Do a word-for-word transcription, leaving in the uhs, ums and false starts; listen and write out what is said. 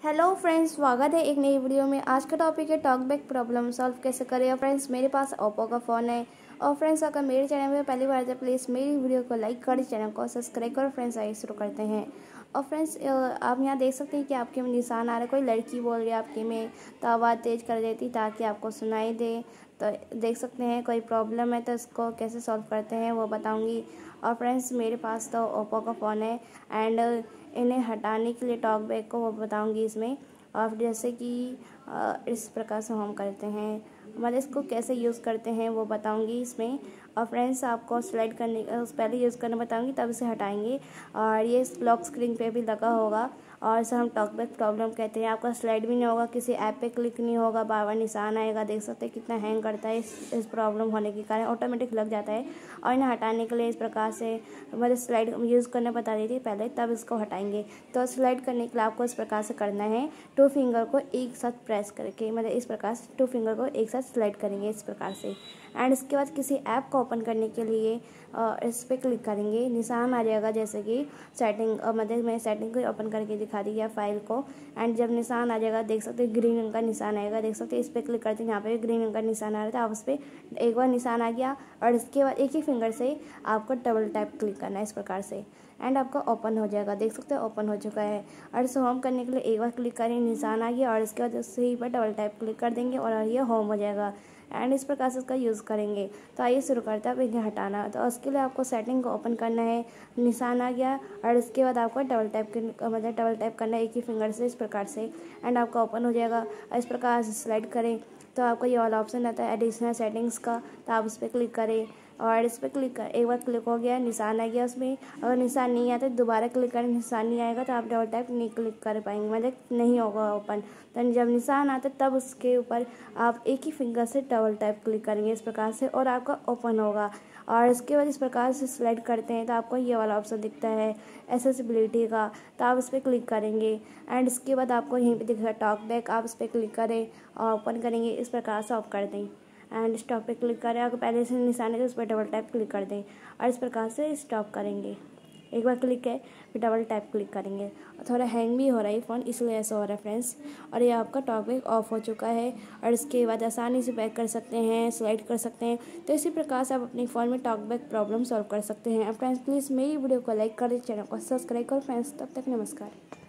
Hello friends, स्वागत है एक नई वीडियो में। आज का टॉपिक है टॉकबैक प्रॉब्लम सॉल्व कैसे करें। और फ्रेंड्स, मेरे पास ओप्पो का फ़ोन है। और फ्रेंड्स, अगर मेरे चैनल में पहली बार है प्लीज़ मेरी वीडियो को लाइक कर, चैनल को सब्सक्राइब करो। फ्रेंड्स, आइए शुरू करते हैं। और फ्रेंड्स, आप यहाँ देख सकते हैं कि आपके में निशान आ रहा है। कोई लड़की बोल रही है आपके में, तो आवाज़ तेज़ कर देती ताकि आपको सुनाई दे। तो देख सकते हैं कोई प्रॉब्लम है तो इसको कैसे सॉल्व करते हैं वो बताऊंगी। और फ्रेंड्स, मेरे पास तो ओप्पो का फ़ोन है एंड इन्हें हटाने के लिए टॉकबैक को वो बताऊंगी इसमें। और जैसे कि इस प्रकार से हम करते हैं, मतलब इसको कैसे यूज़ करते हैं वो बताऊंगी इसमें। और फ्रेंड्स, आपको स्लाइड करने पहले यूज़ करना बताऊंगी, तब इसे हटाएंगे। और ये लॉक स्क्रीन पे भी लगा होगा और इसे हम टॉकबैक प्रॉब्लम कहते हैं। आपका स्लाइड भी नहीं होगा, किसी ऐप पे क्लिक नहीं होगा, बार बार निशान आएगा। देख सकते हैं कितना हैंग करता है। इस, इस प्रॉब्लम होने के कारण ऑटोमेटिक लग जाता है। और इन्हें हटाने के लिए इस प्रकार से मतलब स्लाइड यूज़ करना बता दी थी पहले, तब इसको हटाएंगे। तो स्लाइड करने के लिए आपको इस प्रकार से करना है, टू फिंगर को एक साथ प्रेस करके, मतलब इस प्रकार से टू फिंगर को एक साथ स्लाइड करेंगे इस प्रकार से। एंड इसके बाद किसी ऐप को ओपन करने के लिए इस पर क्लिक करेंगे, निशान आ जाएगा। जैसे कि सेटिंग, मतलब मैं सेटिंग को ओपन करके दिखा दी है फाइल को। एंड जब निशान आ जाएगा देख सकते हैं ग्रीन रंग का निशान आएगा। देख सकते हैं इस पर क्लिक करते हैं, यहाँ पे ग्रीन रंग का निशान आ रहा था। आप उस पर एक बार निशान आ गया और इसके बाद एक ही फिंगर से आपको डबल टैप क्लिक करना है इस प्रकार से। एंड आपका ओपन हो जाएगा। देख सकते हैं ओपन हो चुका है। और इसे होम करने के लिए एक बार क्लिक करेंगे, निशान आ गया और इसके बाद उससे ही पर डबल टैप क्लिक कर देंगे और ये होम हो जाएगा। एंड इस प्रकार से इसका यूज़ करेंगे। तो आइए शुरू करते हैं। अब इन्हें हटाना, तो उसके लिए आपको सेटिंग को ओपन करना है, निशान आ गया और इसके बाद आपको डबल टैप मतलब डबल टैप करना है एक ही फिंगर से इस प्रकार से। एंड आपका ओपन हो जाएगा। इस प्रकार से स्लाइड करें तो आपको ये वाला ऑप्शन आता है एडिशनल सेटिंग्स का, तो आप उस पर क्लिक करें और इस पर क्लिक कर, एक बार क्लिक हो गया, निशान आ गया उसमें। अगर निशान नहीं आता दोबारा क्लिक करें, निशान नहीं आएगा तो आप डबल टैप नहीं क्लिक कर पाएंगे, मतलब नहीं होगा ओपन। तो जब निशान आता है तब उसके ऊपर आप एक ही फिंगर से डबल टैप क्लिक करेंगे इस प्रकार से और आपका ओपन होगा। और इसके बाद इस प्रकार से स्लाइड करते हैं तो आपको ये वाला ऑप्शन दिखता है एक्सेसिबिलिटी का, तो आप उस पर क्लिक करेंगे। एंड इसके बाद आपको यहीं पे दिखेगा टॉकबैक, आप उस पर क्लिक करें और ओपन करेंगे इस प्रकार से ऑफ कर दें। एंड स्टॉप पे क्लिक करें, अगर पहले से निशान है तो उस पर डबल टैप क्लिक कर दें और इस प्रकार से स्टॉप करेंगे। एक बार क्लिक है फिर डबल टैप क्लिक करेंगे। और थोड़ा हैंग भी हो रहा है फ़ोन, इसलिए ऐसा हो रहा है फ्रेंड्स। और ये आपका टॉकबैक ऑफ हो चुका है और इसके बाद आसानी से बैक कर सकते हैं, स्लाइड कर सकते हैं। तो इसी प्रकार से आप अपने फ़ोन में टॉकबैक प्रॉब्लम सॉल्व कर सकते हैं। फ्रेंड्स, प्लीज़ मेरी वीडियो को लाइक कर दें, चैनल को सब्सक्राइब करो। फ्रेंड्स, तब तक नमस्कार।